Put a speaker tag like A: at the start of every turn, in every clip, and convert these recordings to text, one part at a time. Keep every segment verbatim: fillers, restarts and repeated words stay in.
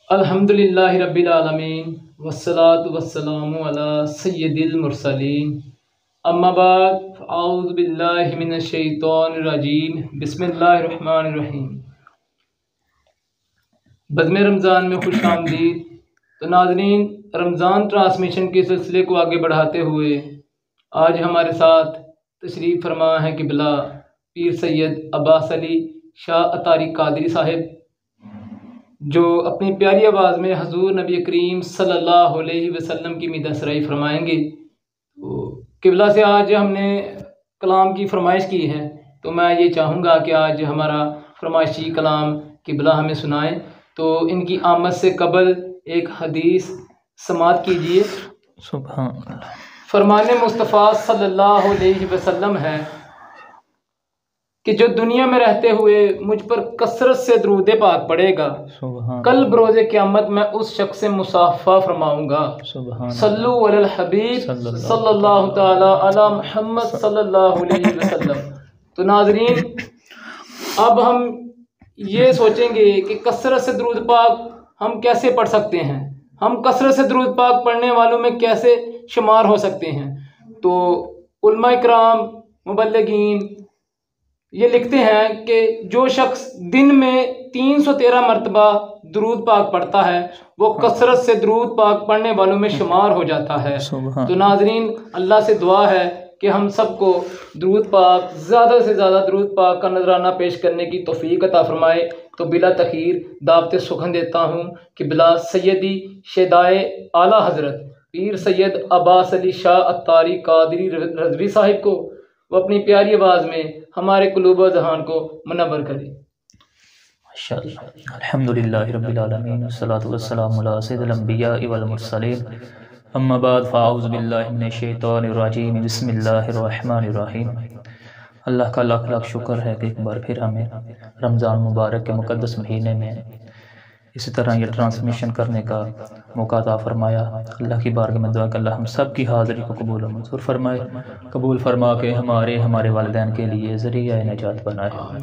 A: الحمدللہ رب العالمین والصلاة والسلام علی سید المرسلین اما بعد اعوذ باللہ من الشیطان الرجیم بسم اللہ الرحمن الرحیم۔ بزم رمضان میں خوش آمدید۔ تو ناظرین، رمضان ٹرانسمیشن کے سلسلے کو آگے بڑھاتے ہوئے آج ہمارے ساتھ تشریف فرما ہے قبلہ پیر سید عباس علی شاہ اتاری قادری صاحب، جو اپنی پیاری آواز میں حضور نبی کریم صلی اللہ علیہ وسلم کی مدح سرائی فرمائیں گے۔ تو قبلہ سے آج ہم نے کلام کی فرمائش کی ہے، تو میں یہ چاہوں گا کہ آج ہمارا فرمائشی کلام قبلہ ہمیں سنائیں۔ تو ان کی آمد سے قبل ایک حدیث سماعت کیجیے۔
B: سبحان اللہ۔
A: فرمان مصطفیٰ صلی اللہ علیہ وسلم ہے کہ جو دنیا میں رہتے ہوئے مجھ پر کثرت سے درود پاک پڑھے گا، کل بروز قیامت میں اس شخص سے مصافحہ فرماؤں گا۔ صلو علی الحبیب صلی اللہ تعالی علی محمد صلی اللہ علیہ وسلم۔ تو ناظرین، اب ہم یہ سوچیں گے کہ کثرت سے درود پاک ہم کیسے پڑھ سکتے ہیں، ہم کثرت سے درود پاک پڑھنے والوں میں کیسے شمار ہو سکتے ہیں۔ تو علماء کرام، مبلغین یہ لکھتے ہیں کہ جو شخص دن میں تین سو تیرہ مرتبہ درود پاک پڑھتا ہے وہ کثرت سے درود پاک پڑھنے والوں میں شمار ہو جاتا ہے۔ تو ناظرین، اللہ سے دعا ہے کہ ہم سب کو درود پاک، زیادہ سے زیادہ درود پاک کا نذرانہ پیش کرنے کی توفیق عطا فرمائے۔ تو بلا تخیر دعوت سخن دیتا ہوں کہ بلا سیدی شیدائے اعلیٰ حضرت پیر سید عباس علی شاہ اتاری قادری رضوی صاحب کو وہ اپنی پیاری آواز میں ہمارے قلوب و ذہان کو منور کرے۔
B: ماشاءاللہ۔ الحمدللہ رب العالمین والصلاة والسلام علی سید الانبیاء والمرسلین، اما بعد فاعوذ باللہ من الشیطان الرجیم بسم اللہ الرحمن الرحیم۔ اللہ کا لاکھ لاکھ شکر ہے کہ ایک بار پھر ہمیں رمضان مبارک کے مقدس مہینے میں اسی طرح یہ ٹرانسمیشن کرنے کا موقع عطا فرمایا۔ اللہ کی بارگاہ میں دعا کہ اللہ ہم سب کی حاضری کو قبول و منظور فرمائے، قبول فرما کے ہمارے ہمارے والدین کے لیے ذریعہ نجات بنائے۔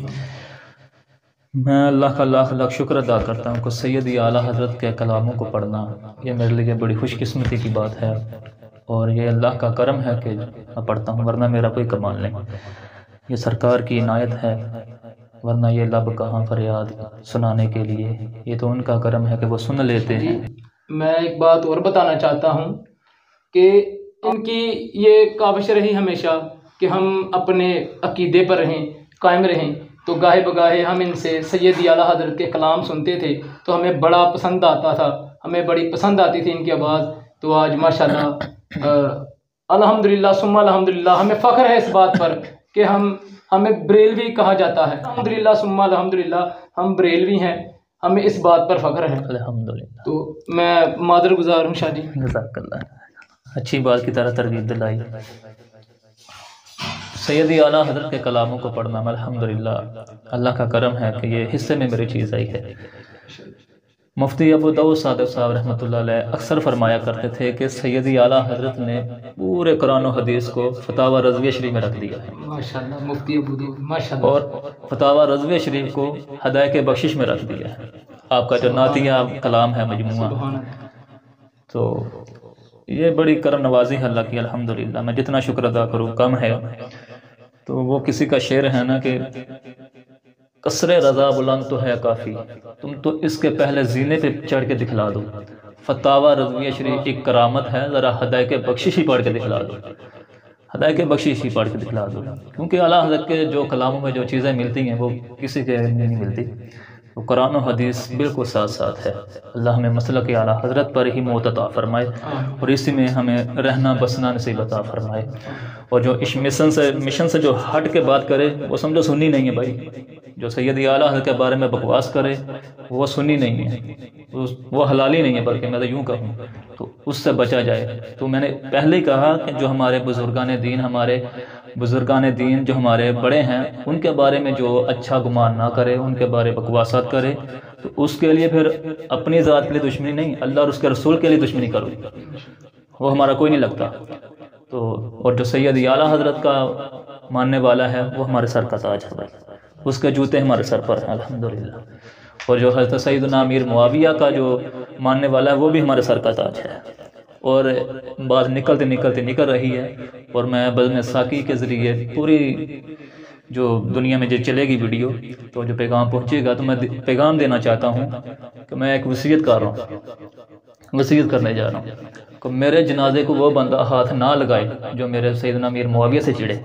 B: میں اللہ کا لاکھ لاکھ شکر ادا کرتا ہوں کہ سیدی اعلیٰ حضرت کے کلاموں کو پڑھنا یہ میرے لیے بڑی خوش قسمتی کی بات ہے، اور یہ اللہ کا کرم ہے کہ میں پڑھتا ہوں، ورنہ میرا کوئی کمال نہیں۔ یہ سرکار کی عنایت ہے، ورنہ یہ لب کہاں فریاد سنانے کے لیے، یہ تو ان کا کرم ہے کہ وہ سن لیتے ہیں۔
A: میں ایک بات اور بتانا چاہتا ہوں کہ ان کی یہ کاوش رہی ہمیشہ کہ ہم اپنے عقیدے پر رہیں، قائم رہیں۔ تو گاہے بگاہے ہم ان سے سیدی اعلیٰ حضرت کے کلام سنتے تھے تو ہمیں بڑا پسند آتا تھا، ہمیں بڑی پسند آتی تھی ان کی آواز۔ تو آج ماشاءاللہ الحمدللہ ثم الحمدللہ ہمیں فخر ہے اس بات پر کہ ہم ہمیں بریلوی کہا جاتا ہے۔ الحمدللہ ثم الحمدللہ ہم بریلوی ہیں، ہمیں اس بات پر فخر ہے
B: الحمدللہ۔
A: تو میں معذر گزار ہوں شاہ جی۔
B: جزاک اللہ، اچھی بات کی طرح ترغیب دلائی۔ سیدی اعلیٰ حضرت کے کلاموں کو پڑھنا الحمدللہ اللہ کا کرم ہے کہ یہ حصے میں میری چیز آئی ہے۔ مفتی ابو داؤد صادق صاحب رحمۃ اللہ علیہ اکثر فرمایا کرتے تھے کہ سیدی اعلیٰ حضرت نے پورے قرآن و حدیث کو فتاوی رضویہ شریف میں رکھ دیا ہے،
A: ماشاءاللہ مفتی ابو داؤد ماشاءاللہ،
B: اور فتاوی رضویہ شریف کو ہدایت بخشش میں رکھ دیا ہے۔ آپ کا جو نعتیہ کلام ہے مجموعہ، تو یہ بڑی کرم نوازی ہے اللہ کی الحمدللہ۔ میں جتنا شکر ادا کروں کم ہے۔ تو وہ کسی کا شعر ہے نا کہ قصر رضا بلند تو ہے کافی، تم تو اس کے پہلے زینے پہ چڑھ کے دکھلا دو۔ فتاوی رضویہ شریف کی کرامت ہے، ذرا ہدایت بخشش ہی پڑھ کے دکھلا دو، ہدایت بخشش ہی پڑھ کے دکھلا دو، کیونکہ اعلیٰ حضرت کے جو کلاموں میں جو چیزیں ملتی ہیں وہ کسی کے علم میں نہیں ملتی۔ وہ قرآن و حدیث بالکل ساتھ ساتھ ہے۔ اللہ ہمیں مسلک اعلیٰ حضرت پر ہی موت عطا فرمائے اور اسی میں ہمیں رہنا بسنا نصیب عطا فرمائے۔ اور جو اس مشن سے مشن سے جو ہٹ کے بات کرے وہ سمجھو سنی نہیں ہے بھائی، جو سیدی اعلیٰ حضرت کے بارے میں بکواس کرے وہ سنی نہیں ہے، وہ حلالی نہیں ہے، بلکہ میں تو یوں کہوں تو اس سے بچا جائے۔ تو میں نے پہلے ہی کہا کہ جو ہمارے بزرگان دین ہمارے بزرگان دین جو ہمارے بڑے ہیں ان کے بارے میں جو اچھا گمان نہ کرے، ان کے بارے بکواسات کرے، تو اس کے لیے پھر اپنی ذات کے لیے دشمنی نہیں، اللہ اور اس کے رسول کے لیے دشمنی کرو، وہ ہمارا کوئی نہیں لگتا۔ تو اور جو سیدی اعلیٰ حضرت کا ماننے والا ہے وہ ہمارے سر کا تاج ہے، اس کے جوتے ہمارے سر پر ہیں الحمدللہ۔ اور جو حضرت سیدنا امیر معاویہ کا جو ماننے والا ہے وہ بھی ہمارے سر کا تاج ہے، اور بات نکلتے نکلتے نکل رہی ہے، اور میں بزم ساکی کے ذریعے پوری جو دنیا میں جو چلے گی ویڈیو، تو جو پیغام پہنچے گا، تو میں پیغام دینا چاہتا ہوں کہ میں ایک وصیت کر رہا ہوں، وصیت کرنے جا رہا ہوں کہ میرے جنازے کو وہ بندہ ہاتھ نہ لگائے جو میرے سیدنا امیر معاویہ سے چڑھے،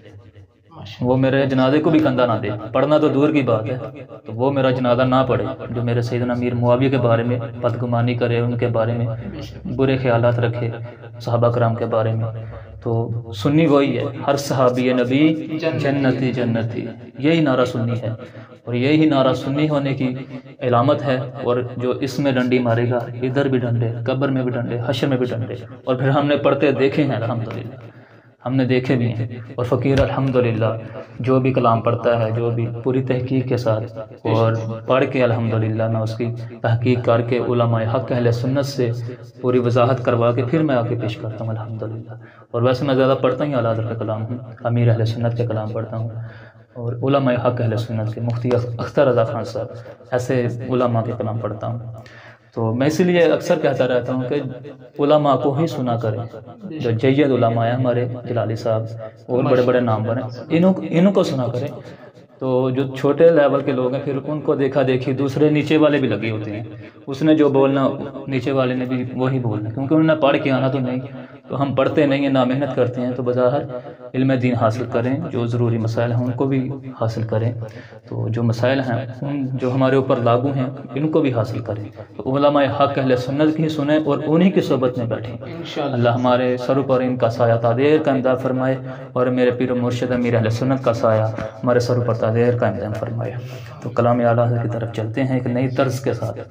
B: وہ میرے جنازے کو بھی کندھا نہ دے، پڑھنا تو دور کی بات ہے، تو وہ میرا جنازہ نہ پڑھے جو میرے سیدنا امیر معاویہ کے بارے میں بدگمانی کرے، ان کے بارے میں برے خیالات رکھے، صحابہ کرام کے بارے میں۔ تو سنی وہی ہے، ہر صحابی نبی جنتی جنتی، یہی نعرہ سنی ہے، اور یہی نعرہ سنی ہونے کی علامت ہے۔ اور جو اس میں ڈنڈی مارے گا، ادھر بھی ڈنڈے، قبر میں بھی ڈنڈے، حشر میں بھی ڈنڈے، اور پھر ہم نے پڑھتے دیکھے ہیں، الحمدللہ ہم نے دیکھے بھی ہیں۔ اور فقیر الحمدللہ جو بھی کلام پڑھتا ہے، جو بھی پوری تحقیق کے ساتھ اور پڑھ کے الحمدللہ میں اس کی تحقیق کر کے علماء حق اہل سنت سے پوری وضاحت کروا کے پھر میں آگے پیش کرتا ہوں الحمدللہ۔ اور ویسے میں زیادہ پڑھتا ہی اعلیٰ حضرت کا کلام ہوں، امیر اہل سنت کے کلام پڑھتا ہوں، اور علماء حق اہل سنت کے مفتی اختر رضا خان صاحب، ایسے علماء کے کلام پڑھتا ہوں۔ تو میں اسی لیے اکثر کہتا رہتا ہوں کہ علماء کو ہی سنا کریں، جو جید علماء ہیں ہمارے جلالی صاحب اور بڑے بڑے نام پر ہیں، انہوں انہوں کو سنا کریں۔ تو جو چھوٹے لیول کے لوگ ہیں پھر ان کو دیکھا دیکھی دوسرے نیچے والے بھی لگے ہوتے ہیں، اس نے جو بولنا نیچے والے نے بھی وہی بولنا، کیونکہ انہوں نے پڑھ کے آنا تو نہیں، تو ہم پڑھتے نہیں ہیں، نہ محنت کرتے ہیں، تو بظاہر علم دین حاصل کریں، جو ضروری مسائل ہیں ان کو بھی حاصل کریں، تو جو مسائل ہیں ان جو ہمارے اوپر لاگو ہیں ان کو بھی حاصل کریں۔ تو علماء حق اہل سنت کی سنیں اور انہی کی صحبت میں بیٹھیں۔ اللہ ہمارے سروں پر ان کا سایہ تادیر کا امداد فرمائے، اور میرے پیر و مرشد امیر اہل سنت کا سایہ ہمارے سروں پر تادیر کا امداد فرمائے۔ تو کلام اعلیٰ حضرت کی طرف چلتے ہیں ایک نئی طرز کے ساتھ،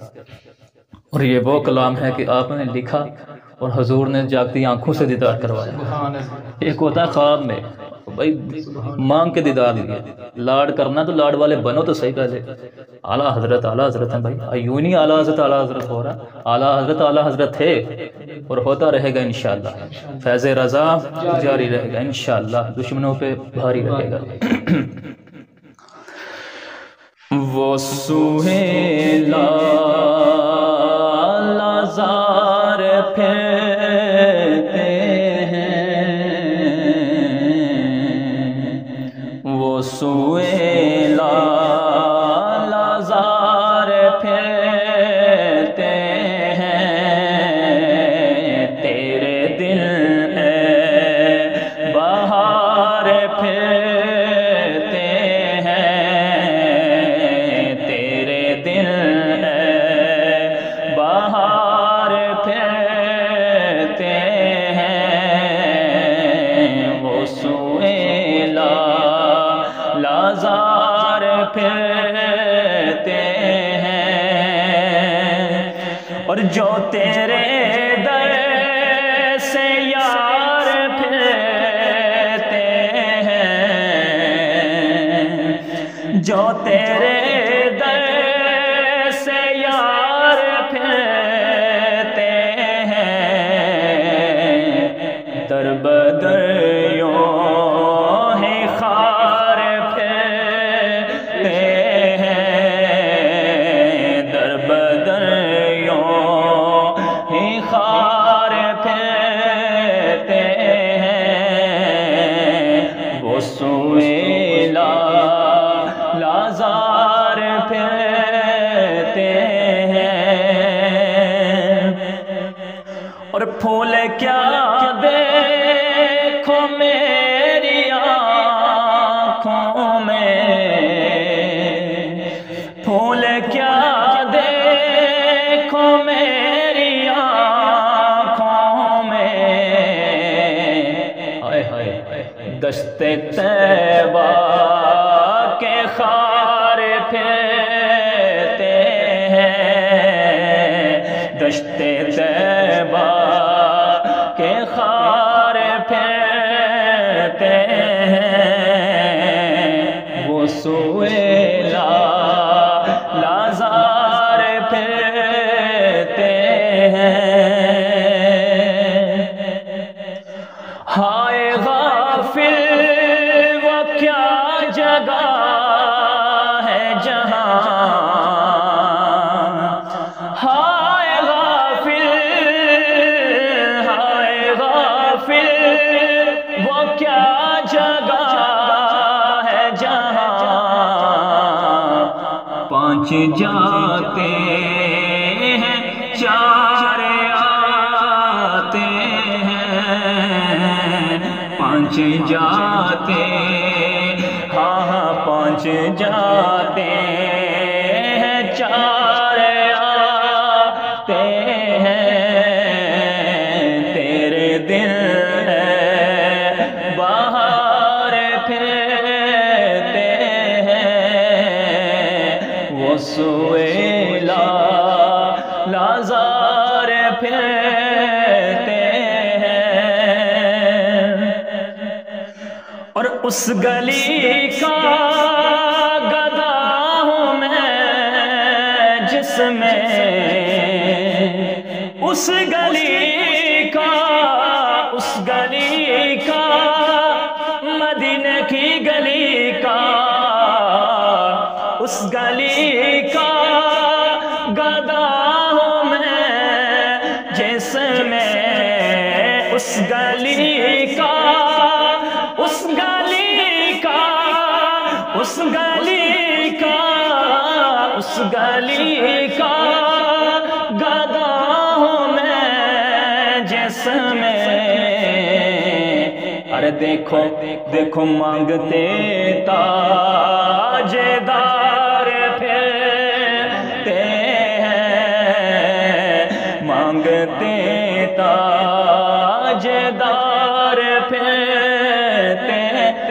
B: اور یہ وہ کلام ہے کہ آپ نے لکھا اور حضور نے جاگتی آنکھوں سے دیدار کروایا۔ ایک ہوتا ہے خواب میں، بھائی مانگ کے دیدار لیا، لاڈ کرنا تو لاڈ والے بنو تو صحیح پہلے۔ اعلیٰ حضرت اعلیٰ حضرت ہیں بھائی، یوں نہیں اعلیٰ حضرت اعلیٰ حضرت ہو رہا، اعلیٰ حضرت اعلیٰ حضرت تھے اور ہوتا رہے گا انشاءاللہ، فیض رضا جاری رہے گا انشاءاللہ، دشمنوں پہ بھاری رہے گا۔ وہ سہیلا لازار پھرتے ہیں، وہ سہیلا لازار پھرتے ہیں، تیرے دل اے بہار پھرتے ہیں، تیرے دل اے بہار پھرتے ہیں، وہ سہیلا لازار پھرتے ہیں، اور جو تیرے در سے یار پھرتے ہیں، جو تیرے در سے یار پھرتے ہیں، در بدر یوں ہی خار پھرتے ہیں، در بدر یوں ہی خار پھرتے ہیں، وہ سہیلا لازار پھرتے ہیں، اور پھول کیا دیکھو میری آنکھوں میں، پھول کیا دیکھو میری آنکھوں میں، ہائے ہائے دشت طیبہ کے خار پھرتے ہیں، دشت طیبہ کے خار پھرتے ہیں، وہ سہیلا لازار پھرتے ہیں، ہائے غافل وہ کیا جگہ ہے جہاں جاتے ہیں چار آتے ہیں، پانچ جاتے ہاں ہاں پانچ جاتے ہیں چار آتے ہیں، تیرے دل ہے باہر پھرتے ہیں، وہ سویلا لازار پھرتے ہیں، اور اس گلی کا گدا ہوں میں جس میں، اس گلی کا اس گلی کا مدینے کی گلی کا، اس گلی کا گدا ہوں میں جس میں، اس گلی کا اس گلی کا اس گلی کا اس گلی کا گدا ہوں میں جس میں، ارے دیکھو دیکھو مانگتے تاج دار پھرتے ہیں، مانگتے تاج دار پھرتے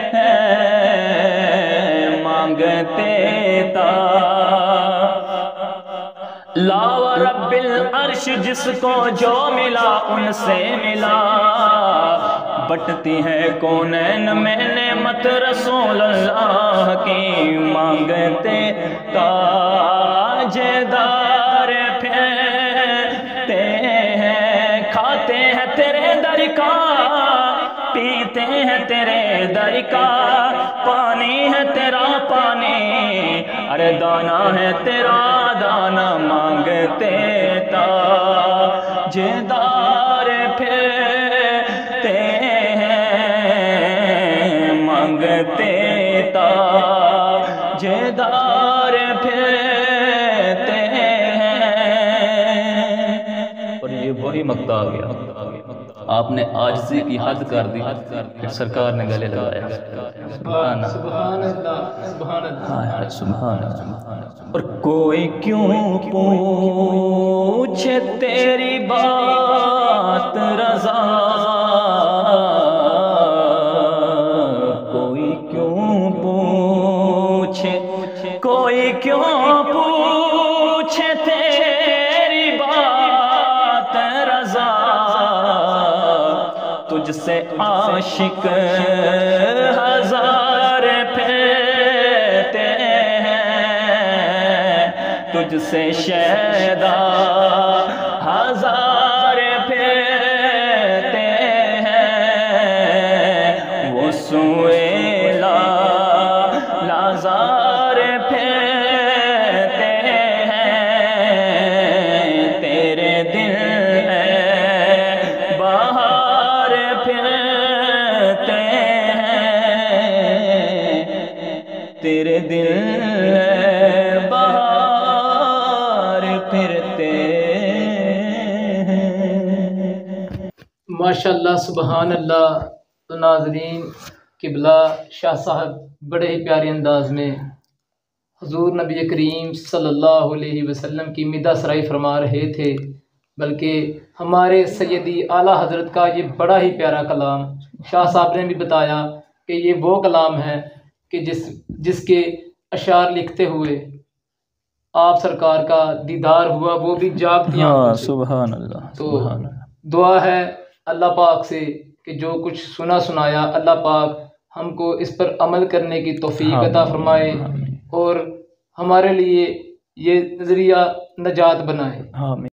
B: ہیں، مانگتے تاج لا و رب العرش جس کو جو ملا ان سے ملا، بٹتی ہے کونین میں نعمت رسول اللہ کی، مانگتے تاج دار پھرتے ہیں، کھاتے ہیں تیرے در کا پیتے ہیں تیرے در کا، پانی ہے تیرا پانی ارے دانا ہے تیرا دانا، مانگتے تاج دار پھرتے ہیں، مانگتے تاج دار پھرتے ہیں، اور یہ وہی مقطع آ گیا، آپ نے عاجزی کی حد کر دی، پھر سرکار نے گلے لگایا، سبحان
A: سبحان اللہ سبحان اللہ
B: سبحان اللہ۔ اور کوئی کیوں پوچھے تیری بات رضا، کوئی کیوں پوچھے کوئی کیوں پوچھے تیری بات رضا، تجھ سے عاشق ہزار پھرتے ہیں، تجھ سے شیدا ہزار پھرتے ہیں، وہ سویلا لازار پھرتے ہیں، تیرے دل ہے باہر پھرتے ہیں، تیرے دل ہے باہر پھرتے ہیں۔
A: ماشاءاللہ سبحان اللہ۔ تو ناظرین قبلہ شاہ صاحب بڑے ہی پیارے انداز میں حضور نبی کریم صلی اللہ علیہ وسلم کی مدح سرائی فرما رہے تھے، بلکہ ہمارے سیدی اعلیٰ حضرت کا یہ بڑا ہی پیارا کلام شاہ صاحب نے بھی بتایا کہ یہ وہ کلام ہے کہ جس جس کے اشعار لکھتے ہوئے آپ سرکار کا دیدار ہوا، وہ بھی جاگتی آنکھوں سے۔
B: سبحان اللہ۔
A: تو دعا ہے اللہ پاک سے کہ جو کچھ سنا سنایا اللہ پاک ہم کو اس پر عمل کرنے کی توفیق عطا فرمائے اور ہمارے لیے یہ ذریعہ نجات بنائے۔